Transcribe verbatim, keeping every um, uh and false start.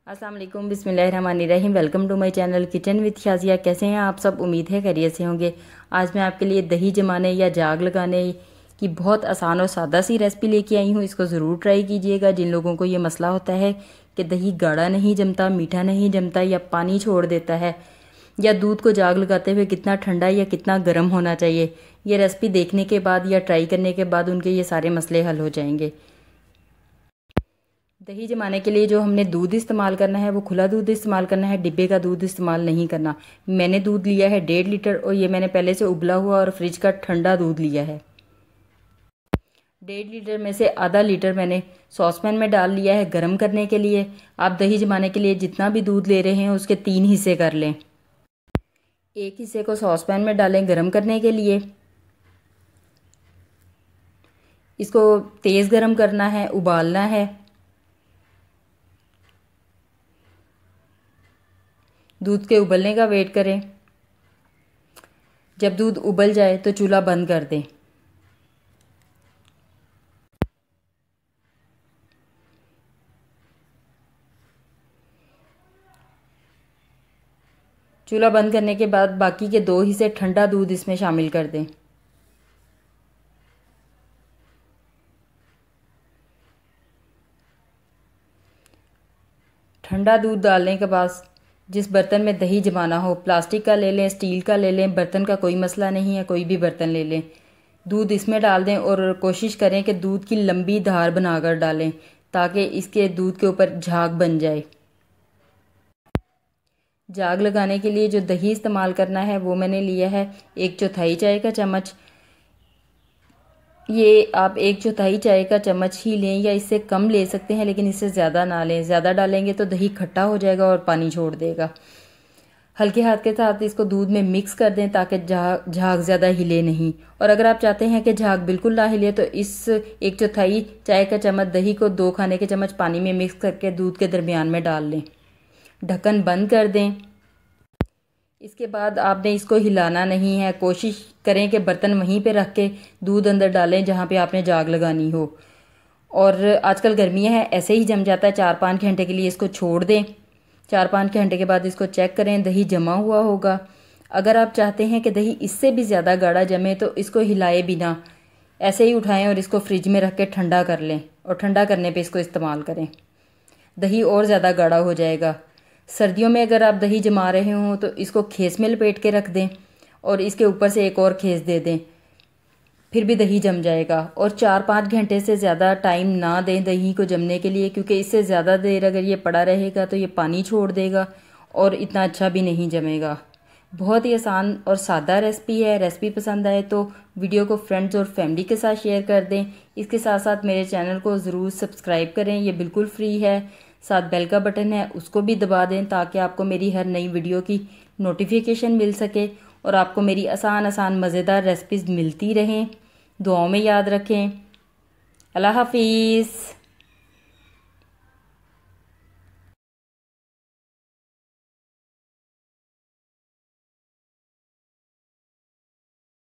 अस्सलाम वालेकुम, बिस्मिल्लाहिर्रहमानिर्रहीम। Welcome to my channel kitchen with Shazia. कैसे हैं आप सब? उम्मीद है खैरियत से होंगे। आज मैं आपके लिए दही जमाने या जाग लगाने की बहुत आसान और सादा सी रेसिपी लेके आई हूँ। इसको ज़रूर ट्राई कीजिएगा। जिन लोगों को ये मसला होता है कि दही गाढ़ा नहीं जमता, मीठा नहीं जमता या पानी छोड़ देता है, या दूध को जाग लगाते हुए कितना ठंडा या कितना गर्म होना चाहिए, ये रेसिपी देखने के बाद या ट्राई करने के बाद उनके ये सारे मसले हल हो जाएंगे। दही जमाने के लिए जो हमने दूध इस्तेमाल करना है वो खुला दूध इस्तेमाल करना है, डिब्बे का दूध इस्तेमाल नहीं करना। मैंने दूध लिया है डेढ़ लीटर और ये मैंने पहले से उबला हुआ और फ्रिज का ठंडा दूध लिया है। डेढ़ लीटर में से आधा लीटर मैंने सॉसपैन में डाल लिया है गर्म करने के लिए। आप दही जमाने के लिए जितना भी दूध ले रहे हैं उसके तीन हिस्से कर लें। एक हिस्से को सॉसपैन में डालें गर्म करने के लिए। इसको तेज़ गर्म करना है, उबालना है। दूध के उबलने का वेट करें। जब दूध उबल जाए तो चूल्हा बंद कर दें। चूल्हा बंद करने के बाद बाकी के दो हिस्से ठंडा दूध इसमें शामिल कर दें। ठंडा दूध डालने के बाद जिस बर्तन में दही जमाना हो, प्लास्टिक का ले लें, स्टील का ले लें, बर्तन का कोई मसला नहीं है, कोई भी बर्तन ले लें। दूध इसमें डाल दें और कोशिश करें कि दूध की लंबी धार बनाकर डालें ताकि इसके दूध के ऊपर झाग बन जाए। झाग लगाने के लिए जो दही इस्तेमाल करना है वो मैंने लिया है एक चौथाई चाय का चम्मच। ये आप एक चौथाई चाय का चम्मच ही लें या इससे कम ले सकते हैं, लेकिन इससे ज़्यादा ना लें। ज़्यादा डालेंगे तो दही खट्टा हो जाएगा और पानी छोड़ देगा। हल्के हाथ के साथ इसको दूध में मिक्स कर दें ताकि झाग झाग ज़्यादा हिले नहीं। और अगर आप चाहते हैं कि झाग बिल्कुल ना हिले तो इस एक चौथाई चाय का चम्मच दही को दो खाने के चम्मच पानी में मिक्स करके दूध के दरमियान में डाल लें। ढक्कन बंद कर दें। इसके बाद आपने इसको हिलाना नहीं है। कोशिश करें कि बर्तन वहीं पे रख के दूध अंदर डालें जहाँ पे आपने जाग लगानी हो। और आजकल गर्मियाँ हैं, ऐसे ही जम जाता है। चार पाँच घंटे के लिए इसको छोड़ दें। चार पाँच घंटे के बाद इसको चेक करें, दही जमा हुआ होगा। अगर आप चाहते हैं कि दही इससे भी ज़्यादा गाढ़ा जमे तो इसको हिलाए बिना ऐसे ही उठाएँ और इसको फ्रिज में रख के ठंडा कर लें और ठंडा करने पर इसको इस्तेमाल करें। दही और ज़्यादा गाढ़ा हो जाएगा। सर्दियों में अगर आप दही जमा रहे हों तो इसको खेस में लपेट के रख दें और इसके ऊपर से एक और खेस दे दें, फिर भी दही जम जाएगा। और चार पाँच घंटे से ज़्यादा टाइम ना दें दही को जमने के लिए, क्योंकि इससे ज़्यादा देर अगर ये पड़ा रहेगा तो ये पानी छोड़ देगा और इतना अच्छा भी नहीं जमेगा। बहुत ही आसान और सादा रेसिपी है। रेसिपी पसंद आए तो वीडियो को फ्रेंड्स और फैमिली के साथ शेयर कर दें। इसके साथ साथ मेरे चैनल को ज़रूर सब्सक्राइब करें, ये बिल्कुल फ्री है। साथ बेल का बटन है उसको भी दबा दें ताकि आपको मेरी हर नई वीडियो की नोटिफिकेशन मिल सके और आपको मेरी आसान आसान मज़ेदार रेसिपीज़ मिलती रहें। दुआओं में याद रखें। अल्लाह हाफिज़।